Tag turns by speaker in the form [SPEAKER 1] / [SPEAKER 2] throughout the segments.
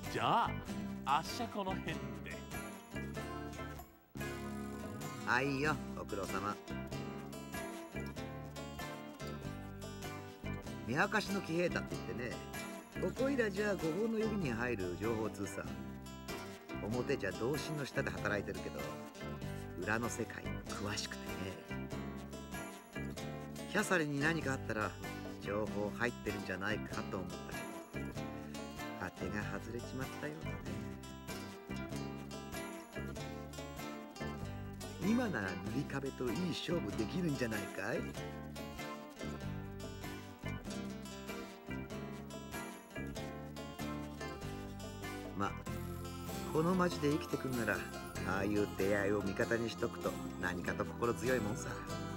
[SPEAKER 1] じゃあ明日この辺で。
[SPEAKER 2] はいよ、ご苦労様。見明かしの騎兵だって言ってね、ここいらじゃ5本の指に入る情報通さ。表じゃ同心の下で働いてるけど、裏の世界詳しくてね。キャサリンに何かあったら情報入ってるんじゃないかと思ったけど、当てが外れちまったようだね。今なら塗り壁といい勝負できるんじゃないかい？まあこの町で生きてくんなら、ああいう出会いを味方にしとくと何かと心強いもんさ。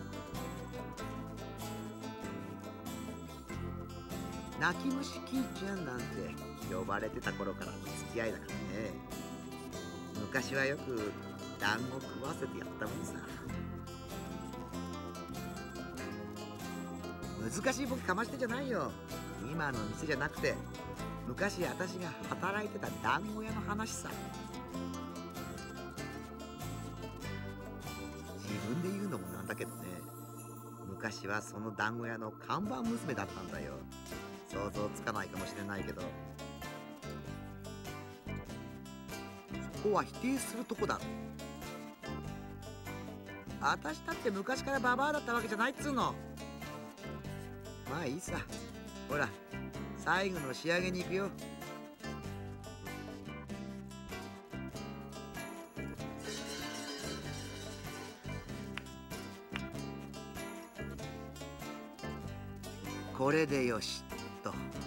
[SPEAKER 2] 泣き虫キーちゃんなんて呼ばれてた頃からの付き合いだからね。昔はよく団子食わせてやったもんさ。難しいボケかましてじゃないよ。今の店じゃなくて、昔私が働いてた団子屋の話さ。自分で言うのもなんだけどね、昔はその団子屋の看板娘だったんだよ。想像つかないかもしれないけど、そこは否定するとこだろ。私だって昔からババアだったわけじゃないっつうの。まあいいさ。ほら、最後の仕上げに行くよ。これでよしと。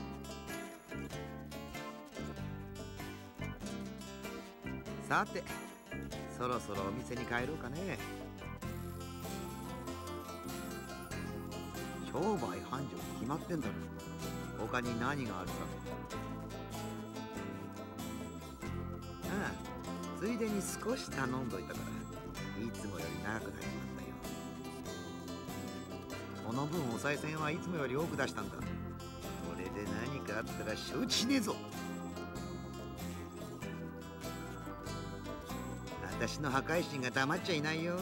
[SPEAKER 2] さて、そろそろお店に帰ろうかね。商売繁盛に決まってんだろ。他に何があるさ。ああ、ついでに少し頼んどいたから、いつもより長くなっちまったよ。その分お賽銭はいつもより多く出したんだ。これで何かあったら承知しねえぞ。私の破壊神が黙っちゃいないよ。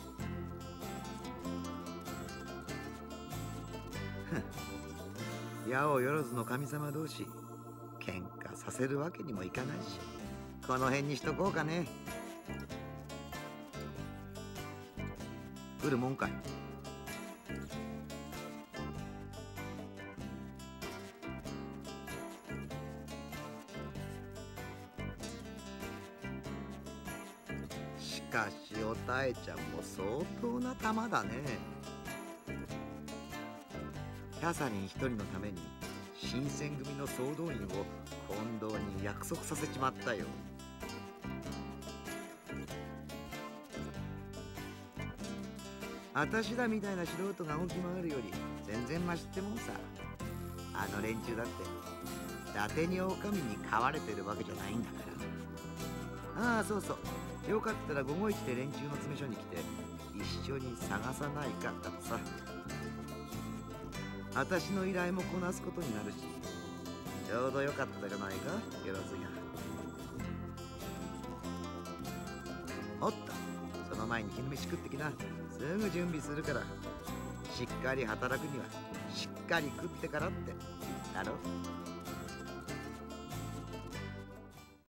[SPEAKER 2] 矢をよろずの神様同士、喧嘩させるわけにもいかないし、この辺にしとこうかね。来るもんかい。しかしおたえちゃんも相当な玉だね。キャサリン一人のために新選組の総動員を近藤に約束させちまったよ。私らみたいな素人が動き回るより全然マシってもんさ。あの連中だって伊達に狼に飼われてるわけじゃないんだから。ああ、そうそう、よかったら午後一で連中の詰め所に来て一緒に探さないかだとさ。私の依頼もこなすことになるし、ちょうどよかったじゃないか、よろずが。おっと、その前に昼飯食ってきな。すぐ準備するから。しっかり働くにはしっかり食ってからってだろ。